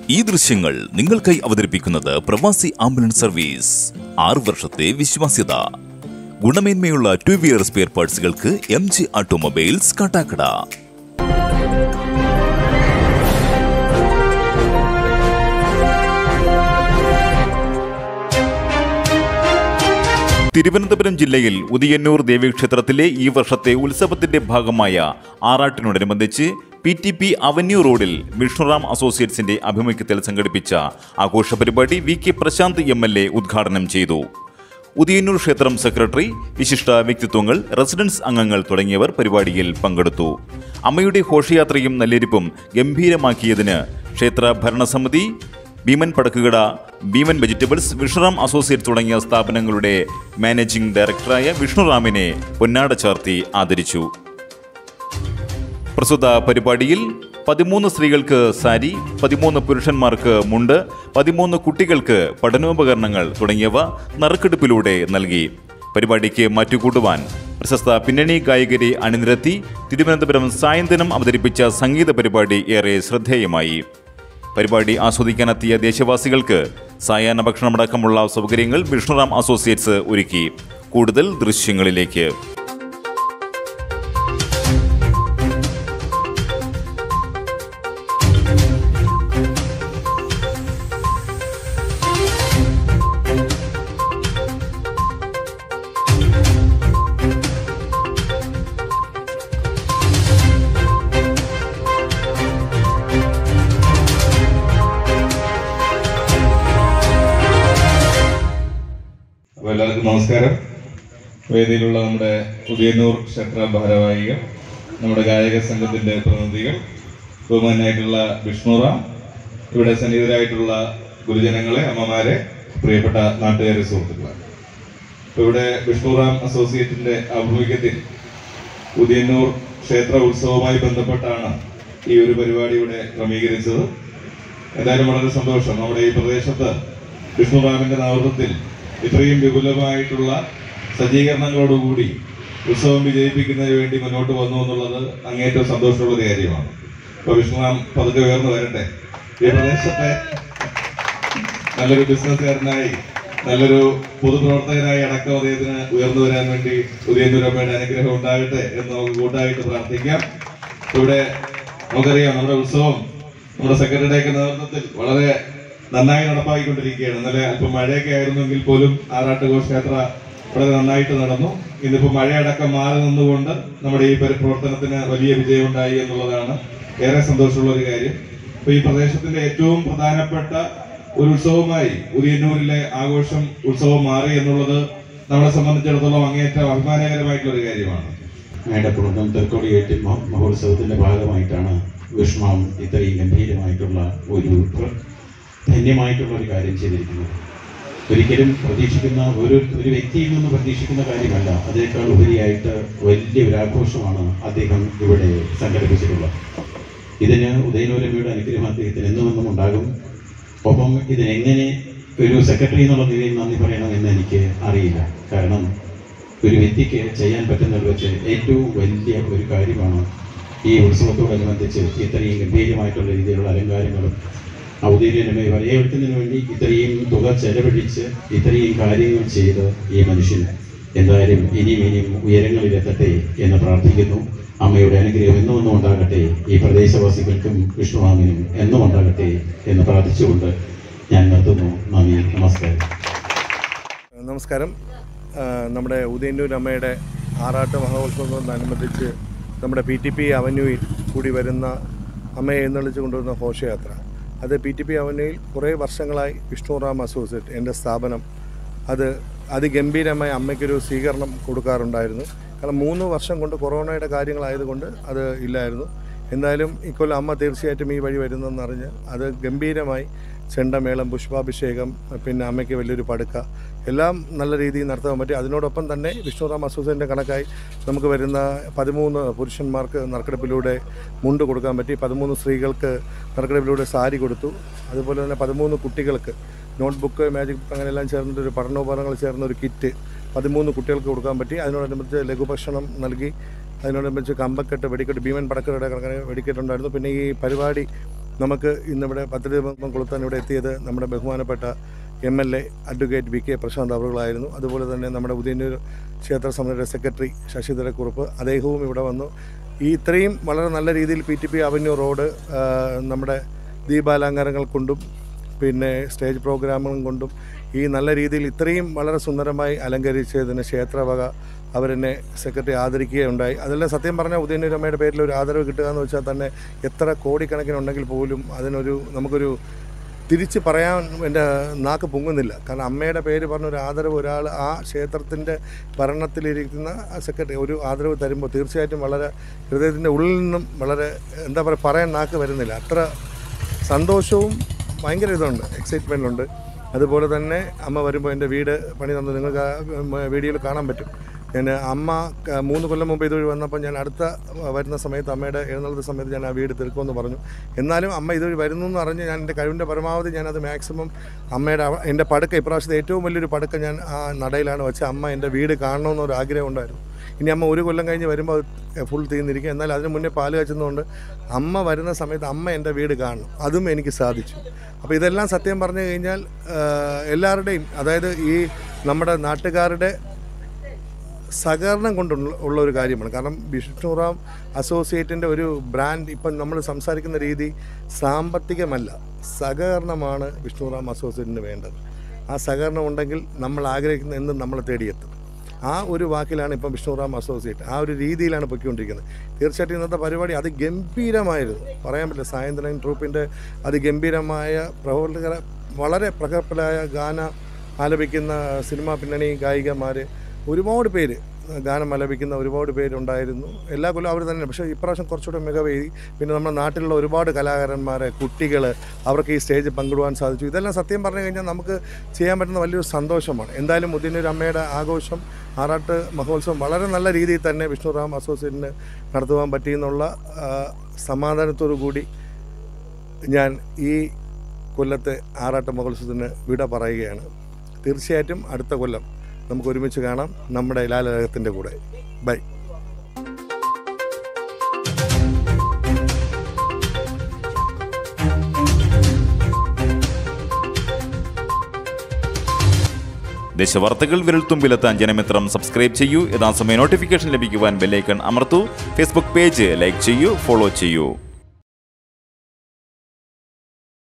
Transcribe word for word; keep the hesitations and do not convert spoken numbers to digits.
ഈ ദൃശ്യങ്ങൾ നിങ്ങൾക്കായി അവതരിപ്പിക്കുന്നത് പ്രവാസി ആംബുലൻസ് സർവീസ്. ആറ് വർഷത്തെ വിശ്വാസ്യത. ഗുണമേന്മയുള്ള ടു വീലർ സ്പെയർ പാർട്സുകൾക്ക് M G automobiles Kattakada. Thiruvananthapuram ജില്ലയിൽ ഉദിയന്നൂർ ദേവീക്ഷേത്രത്തിലെ ഈ വർഷത്തെ ഉത്സവത്തിന്റെ ഭാഗമായ ആറാട്ടിനോടനുബന്ധിച്ച് പി ടി പി അവന്യൂ റോഡിൽ വിഷ്ണുറാം അസോസിയേറ്റ്സിന്റെ ആഭിമുഖ്യത്തിൽ സംഘടിപ്പിച്ച ആഘോഷ പരിപാടി V K Prasanth M L A ഉദ്ഘാടനം ചെയ്തു. ഉദിയന്നൂർ ക്ഷേത്രം സെക്രട്ടറി, വിശിഷ്ട വ്യക്തിത്വങ്ങൾ, റെസിഡൻസ് അംഗങ്ങൾ തുടങ്ങിയവർ പരിപാടിയിൽ പങ്കെടുത്തു. അമ്മയുടെ ഘോഷയാത്രയും നല്ലെരിപ്പും ഗംഭീരമാക്കിയതിന് ക്ഷേത്ര ഭരണസമിതി, ഭീമൻ പടക്കുകട, ഭീമൻ വെജിറ്റബിൾസ്, വിഷ്ണുറാം അസോസിയേറ്റ് തുടങ്ങിയ സ്ഥാപനങ്ങളുടെ മാനേജിംഗ് ഡയറക്ടറായ വിഷ്ണുറാമിനെ പൊന്നാട ചാർത്തി ആദരിച്ചു. പ്രസ്തുത പരിപാടിയിൽ പതിമൂന്ന് സ്ത്രീകൾക്ക് സാരി, പതിമൂന്ന് പുരുഷന്മാർക്ക് മുണ്ട്, പതിമൂന്ന് കുട്ടികൾക്ക് പഠനോപകരണങ്ങൾ തുടങ്ങിയവ നറുക്കെടുപ്പിലൂടെ നൽകി. പരിപാടിക്ക് മാറ്റുകൂട്ടുവാൻ പ്രശസ്ത പിന്നണി ഗായകരെ അണിനിരത്തി തിരുവനന്തപുരം സായന്തനം അവതരിപ്പിച്ച സംഗീത പരിപാടി ഏറെ ശ്രദ്ധേയമായി. പരിപാടി ആസ്വദിക്കാനെത്തിയ ദേശവാസികൾക്ക് സായാഹ്ന ഭക്ഷണമടക്കമുള്ള സൗകര്യങ്ങൾ വിഷ്ണുറാം അസോസിയേറ്റ്സ് ഒരുക്കി. കൂടുതൽ ദൃശ്യങ്ങളിലേക്ക്. എല്ലാവർക്കും നമസ്കാരം. വേദിയിലുള്ള നമ്മുടെ ഉദിയന്നൂർ ക്ഷേത്ര ഭാരവാഹികൾ, നമ്മുടെ ഗായക സംഘത്തിന്റെ പ്രതിനിധികൾ, ബഹുമാനായിട്ടുള്ള വിഷ്ണുറാം, ഇവിടെ സന്നിഹിതരായിട്ടുള്ള ഗുരുജനങ്ങളെ, അമ്മമാരെ, പ്രിയപ്പെട്ട നാട്ടുകാരെ, സുഹൃത്തുക്കളെ, ഇവിടെ വിഷ്ണുറാം അസോസിയേറ്റിന്റെ ആഭിമുഖ്യത്തിൽ ഉദിയന്നൂർ ക്ഷേത്ര ഉത്സവവുമായി ബന്ധപ്പെട്ടാണ് ഈ ഒരു പരിപാടി ഇവിടെ ക്രമീകരിച്ചത്. എന്തായാലും വളരെ സന്തോഷം. നമ്മുടെ ഈ പ്രദേശത്ത് വിഷ്ണുറാമിന്റെ നേതൃത്വത്തിൽ ഇത്രയും വിപുലമായിട്ടുള്ള സജ്ജീകരണങ്ങളോടുകൂടി ഉത്സവം വിജയിപ്പിക്കുന്നതിന് വേണ്ടി മുന്നോട്ട് വന്നു എന്നുള്ളത് അങ്ങേറ്റവും സന്തോഷമുള്ള കാര്യമാണ്. ഇപ്പൊ വിഷ്ണുറാം പതുക്കെ ഉയർന്നു വരട്ടെ. ഈ പ്രദേശത്തെ നല്ലൊരു ബിസിനസ്സുകാരനായി, നല്ലൊരു പൊതുപ്രവർത്തകനായി അടക്കം അദ്ദേഹത്തിന് ഉയർന്നു വരാൻ വേണ്ടി ഉദയന്നൂരമ്മയുടെ അനുഗ്രഹം ഉണ്ടാകട്ടെ എന്ന് നമുക്ക് കൂട്ടായിട്ട് പ്രാർത്ഥിക്കാം. ഇവിടെ നമുക്കറിയാം, നമ്മുടെ ഉത്സവം നമ്മുടെ സെക്രട്ടറിയുടെയൊക്കെ നേതൃത്വത്തിൽ വളരെ നന്നായി നടപ്പാക്കിക്കൊണ്ടിരിക്കുകയാണ്. ഇന്നലെ അല്പം മഴയൊക്കെ ആയിരുന്നെങ്കിൽ പോലും ആറാട്ട് ഘോഷയാത്ര വളരെ നന്നായിട്ട് നടന്നു. ഇന്നിപ്പോൾ മഴയടക്കം മാറി നിന്നുകൊണ്ട് നമ്മുടെ ഈ പ്രവർത്തനത്തിന് വലിയ വിജയമുണ്ടായി എന്നുള്ളതാണ് ഏറെ സന്തോഷമുള്ള ഒരു കാര്യം. അപ്പോൾ ഈ പ്രദേശത്തിന്റെ ഏറ്റവും പ്രധാനപ്പെട്ട ഒരു ഉത്സവമായി ഉദിയന്നൂരിലെ ആഘോഷം ഉത്സവം മാറി എന്നുള്ളത് നമ്മളെ സംബന്ധിച്ചിടത്തോളം അങ്ങേയറ്റം അഭിമാനകരമായിട്ടുള്ള ഒരു കാര്യമാണ്. മേടക്കുളത്തും തെക്കോടിയേറ്റ് മഹോത്സവത്തിന്റെ ഭാഗമായിട്ടാണ് വിഷ്ണുറാം ഇത്രയും ഗംഭീരമായിട്ടുള്ള ഒരു ധന്യമായിട്ടുള്ള ഒരു കാര്യം ചെയ്തിരിക്കുന്നത്. ഒരിക്കലും പ്രതീക്ഷിക്കുന്ന ഒരു ഒരു വ്യക്തിയിൽ നിന്ന് പ്രതീക്ഷിക്കുന്ന കാര്യമല്ല, അതേക്കാൾ ഉപരിയായിട്ട് വലിയ ഒരു ആഘോഷമാണ് അദ്ദേഹം ഇവിടെ സംഘടിപ്പിച്ചിട്ടുള്ളത്. ഇതിന് ഉദയന്നൂരമ്മയുടെ അനുഗ്രഹം അദ്ദേഹത്തിന് എന്നുമെന്നും ഉണ്ടാകും. ഒപ്പം ഇതിനെങ്ങനെ ഒരു സെക്രട്ടറി എന്നുള്ള നിലയിൽ നന്ദി പറയണമെന്ന് എനിക്ക് അറിയില്ല. കാരണം ഒരു വ്യക്തിക്ക് ചെയ്യാൻ പറ്റുന്നത് വെച്ച് ഏറ്റവും വലിയ ഒരു കാര്യമാണ് ഈ ഉത്സവത്തോടനുബന്ധിച്ച് ഇത്രയും ഗംഭീരമായിട്ടുള്ള രീതിയിലുള്ള അലങ്കാരങ്ങളും ഔദ്യോഗികമായി വരവേൽക്കുന്നതിന് വേണ്ടി ഇത്രയും തുക ചെലവഴിച്ച് ഇത്രയും കാര്യങ്ങൾ ചെയ്ത് ഈ മനുഷ്യൻ എന്തായാലും ഇനിയും ഇനിയും ഉയരങ്ങളിലെത്തട്ടെ എന്ന് പ്രാർത്ഥിക്കുന്നു. അമ്മയുടെ അനുഗ്രഹം എന്നും ഒന്നും ഉണ്ടാകട്ടെ, ഈ പ്രദേശവാസികൾക്കും വിഷ്ണുറാമിനും എന്നും ഉണ്ടാകട്ടെ എന്ന് പ്രാർത്ഥിച്ചുകൊണ്ട് ഞാൻ നിർത്തുന്നു. നന്ദി, നമസ്കാരം. നമസ്കാരം. നമ്മുടെ ഉദയന്നൂർ അമ്മയുടെ ആറാട്ട് മഹോത്സവത്തോടനുബന്ധിച്ച് നമ്മുടെ പി ടി പി അവന്യൂയിൽ കൂടി വരുന്ന അമ്മയെ എഴുന്നള്ളിച്ച് കൊണ്ടുവരുന്ന ഘോഷയാത്ര, അത് പി ടി പി അവന്യൂയിൽ കുറേ വർഷങ്ങളായി വിഷ്ണുറാം അസോസിയേറ്റ് എൻ്റെ സ്ഥാപനം അത് അതിഗംഭീരമായി അമ്മയ്ക്കൊരു സ്വീകരണം കൊടുക്കാറുണ്ടായിരുന്നു. കാരണം മൂന്ന് വർഷം കൊണ്ട് കൊറോണയുടെ കാര്യങ്ങളായതുകൊണ്ട് അത് ഇല്ലായിരുന്നു. എന്തായാലും ഇക്കൊല്ലം അമ്മ തീർച്ചയായിട്ടും ഈ വഴി വരുന്നതെന്നറിഞ്ഞ് അത് ഗംഭീരമായി ചെണ്ടമേളം, പുഷ്പാഭിഷേകം, പിന്നെ അമ്മയ്ക്ക് വലിയൊരു പടുക്ക എല്ലാം നല്ല രീതിയിൽ നടത്താൻ പറ്റി. അതിനോടൊപ്പം തന്നെ വിഷ്ണുറാം അസോസിയേറ്റിൻ്റെ കണക്കായി നമുക്ക് വരുന്ന പതിമൂന്ന് പുരുഷന്മാർക്ക് നറുക്കെടുപ്പിലൂടെ മുണ്ട് കൊടുക്കാൻ പറ്റി, പതിമൂന്ന് സ്ത്രീകൾക്ക് നറുക്കെടുപ്പിലൂടെ സാരി കൊടുത്തു. അതുപോലെ തന്നെ പതിമൂന്ന് കുട്ടികൾക്ക് നോട്ട്ബുക്ക്, മാജിക് ബുക്ക് അങ്ങനെയെല്ലാം ചേർന്നിട്ടൊരു പഠനോപകരണങ്ങൾ ചേർന്ന ഒരു കിറ്റ് പതിമൂന്ന് കുട്ടികൾക്ക് കൊടുക്കാൻ പറ്റി. അതിനോടനുബന്ധിച്ച് ലഘുഭക്ഷണം നൽകി. അതിനോടനുബന്ധിച്ച് കമ്പക്കെട്ട്, വെടിക്കെട്ട്, ഭീമൻ പടക്കയുടെ കണക്കിന് വെടിക്കെട്ടുണ്ടായിരുന്നു. പിന്നെ ഈ പരിപാടി നമുക്ക് ഇന്നിവിടെ പദ്ധതി കൊളുത്താൻ ഇവിടെ എത്തിയത് നമ്മുടെ ബഹുമാനപ്പെട്ട M L A advocate V K Prasanth അവറുകളായിരുന്നു. അതുപോലെ തന്നെ നമ്മുടെ ഉദയന്നൂർ ക്ഷേത്ര സമിതിയുടെ സെക്രട്ടറി ശശിധരക്കുറുപ്പ് അദ്ദേഹവും ഇവിടെ വന്നു. ഈ ഇത്രയും വളരെ നല്ല രീതിയിൽ P T P avenue road നമ്മുടെ ദീപാലങ്കാരങ്ങൾ കൊണ്ടും പിന്നെ സ്റ്റേജ് പ്രോഗ്രാമുകളും കൊണ്ടും ഈ നല്ല രീതിയിൽ ഇത്രയും വളരെ സുന്ദരമായി അലങ്കരിച്ചതിന് ക്ഷേത്രവക അവരെന്നെ സെക്രട്ടറി ആദരിക്കുകയുണ്ടായി. അതെല്ലാം സത്യം പറഞ്ഞാൽ ഉദയന്നൂർ അമ്മയുടെ പേരിൽ ഒരു ആദരവ് കിട്ടുക എന്ന് വെച്ചാൽ തന്നെ എത്ര കോടിക്കണക്കിനുണ്ടെങ്കിൽ പോലും അതിനൊരു നമുക്കൊരു തിരിച്ച് പറയാൻ എൻ്റെ നാക്ക് പൊങ്ങുന്നില്ല. കാരണം അമ്മയുടെ പേര് പറഞ്ഞൊരു ആദരവ് ഒരാൾ ആ ക്ഷേത്രത്തിൻ്റെ ഭരണത്തിലിരിക്കുന്ന സെക്രട്ടറി ഒരു ആദരവ് തരുമ്പോൾ തീർച്ചയായിട്ടും വളരെ ഹൃദയത്തിൻ്റെ ഉള്ളിൽ നിന്നും വളരെ എന്താ പറയുക പറയാൻ നാക്ക് വരുന്നില്ല. അത്ര സന്തോഷവും ഭയങ്കര ഇതുണ്ട്, എക്സൈറ്റ്മെൻറ്റുണ്ട്. അതുപോലെ തന്നെ അമ്മ വരുമ്പോൾ എൻ്റെ വീട് പണി തന്നത് നിങ്ങൾക്ക് വീഡിയോയിൽ കാണാൻ പറ്റും. ഞാൻ അമ്മ മൂന്ന് കൊല്ലം മുമ്പ് ഇതുവഴി വന്നപ്പോൾ ഞാൻ അടുത്ത വരുന്ന സമയത്ത് അമ്മയുടെ എഴുന്നള്ളത്തെ സമയത്ത് ഞാൻ ആ വീട് തീർക്കുമെന്ന് പറഞ്ഞു. എന്നാലും അമ്മ ഇതുവഴി വരുന്നു എന്ന് അറിഞ്ഞ് ഞാൻ എൻ്റെ കഴിവിൻ്റെ പരമാവധി ഞാനത് മാക്സിമം അമ്മയുടെ എൻ്റെ പടുക്ക ഇപ്രാവശ്യത്തെ ഏറ്റവും വലിയൊരു പടുക്ക ഞാൻ ആ നടയിലാണ് വെച്ച് അമ്മ എൻ്റെ വീട് കാണണമെന്നൊരു ആഗ്രഹം ഉണ്ടായിരുന്നു. ഇനി അമ്മ ഒരു കൊല്ലം കഴിഞ്ഞ് വരുമ്പോൾ അത് ഫുൾ തീർന്നിരിക്കും. എന്നാൽ അതിന് മുന്നേ പാല് കാച്ചുന്നതുകൊണ്ട് അമ്മ വരുന്ന സമയത്ത് അമ്മ എൻ്റെ വീട് കാണണം, അതും എനിക്ക് സാധിച്ചു. അപ്പോൾ ഇതെല്ലാം സത്യം പറഞ്ഞു കഴിഞ്ഞാൽ എല്ലാവരുടെയും അതായത് ഈ നമ്മുടെ നാട്ടുകാരുടെ സഹകരണം കൊണ്ടുള്ള ഉള്ള ഒരു കാര്യമാണ്. കാരണം വിഷ്ണുറാം അസോസിയേറ്റിൻ്റെ ഒരു ബ്രാൻഡ് ഇപ്പം നമ്മൾ സംസാരിക്കുന്ന രീതി സാമ്പത്തികമല്ല, സഹകരണമാണ് വിഷ്ണുറാം അസോസിയേറ്റിന് വേണ്ടത്. ആ സഹകരണം ഉണ്ടെങ്കിൽ നമ്മൾ ആഗ്രഹിക്കുന്ന എന്നും നമ്മളെ തേടിയെത്തും. ആ ഒരു വാക്കിലാണ് ഇപ്പം വിഷ്ണുറാം അസോസിയേറ്റ് ആ ഒരു രീതിയിലാണ് പൊയ്ക്കൊണ്ടിരിക്കുന്നത്. തീർച്ചയായിട്ടും ഇന്നത്തെ പരിപാടി അതിഗംഭീരമായിരുന്നു, പറയാൻ പറ്റില്ല. സായന്ത്രൻ ട്രൂപ്പിൻ്റെ അതിഗംഭീരമായ പ്രവർത്തകരെ വളരെ പ്രഗത്ഭരായ ഗാന ആലപിക്കുന്ന സിനിമാ പിന്നണി ഗായികമാർ ഒരുപാട് പേര് ഗാനം ആലപിക്കുന്ന ഒരുപാട് പേരുണ്ടായിരുന്നു. എല്ലാ കൊല്ലം അവർ തന്നെ. പക്ഷേ ഇപ്രാവശ്യം കുറച്ചുകൂടെ മികവേറി. പിന്നെ നമ്മുടെ നാട്ടിലുള്ള ഒരുപാട് കലാകാരന്മാരെ കുട്ടികൾ അവർക്ക് ഈ സ്റ്റേജ് പങ്കിടുവാൻ സാധിച്ചു. ഇതെല്ലാം സത്യം പറഞ്ഞു കഴിഞ്ഞാൽ നമുക്ക് ചെയ്യാൻ പറ്റുന്ന വലിയൊരു സന്തോഷമാണ്. എന്തായാലും ഉദയന്നൂർ അമ്മയുടെ ആഘോഷം ആറാട്ട് മഹോത്സവം വളരെ നല്ല രീതിയിൽ തന്നെ വിഷ്ണുറാം അസോസിയേറ്റിന് നടത്തുവാൻ പറ്റിയെന്നുള്ള സമാധാനത്തോടു കൂടി ഞാൻ ഈ കൊല്ലത്തെ ആറാട്ട് മഹോത്സവത്തിന് വിട പറയുകയാണ്. തീർച്ചയായിട്ടും അടുത്ത കൊല്ലം നമുക്ക് ഒരുമിച്ച് കാണാം നമ്മുടെ ലാലകത്തിൻ്റെ കൂടെ. ബൈ. ദേശവാർത്തകൾ വിരൽത്തുമ്പിലെത്താൻ ജനമിത്രം സബ്സ്ക്രൈബ് ചെയ്യൂ. യഥാസമയം നോട്ടിഫിക്കേഷൻ ലഭിക്കുവാൻ ബെല്ലൈക്കൺ അമർത്തൂ. ഫേസ്ബുക്ക് പേജ് ലൈക്ക് ചെയ്യൂ, ഫോളോ ചെയ്യൂ.